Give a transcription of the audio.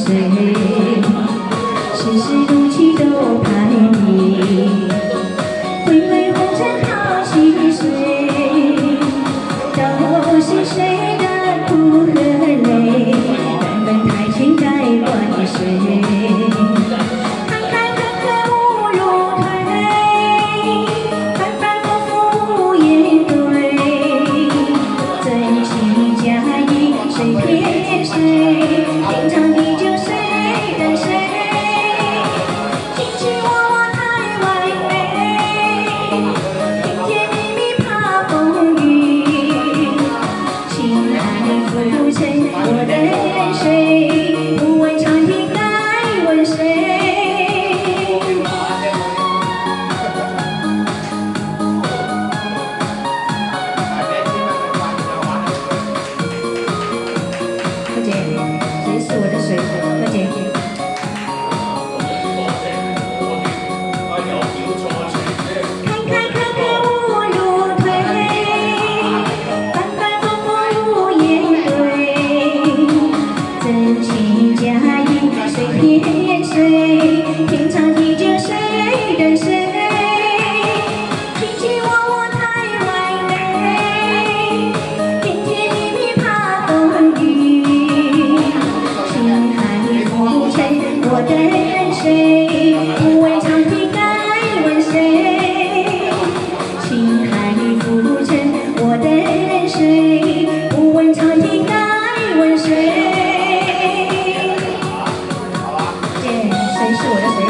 谁？世事如棋都排比，回味红尘好几岁，都是谁的苦和泪？人们太轻该管谁？ 谁骗谁？平常地就谁等谁？卿卿我我太完美，甜甜蜜蜜怕风雨。情海浮沉，我等谁？不问长亭该问谁？ 这是我的水，大姐。坎坎坷坷无路退，反反复复无言对。真情假意谁骗谁？天长地久谁等谁？ 我等谁？不问长亭该问谁？情海浮沉，我等谁？不问长亭该问谁？谁是我的谁？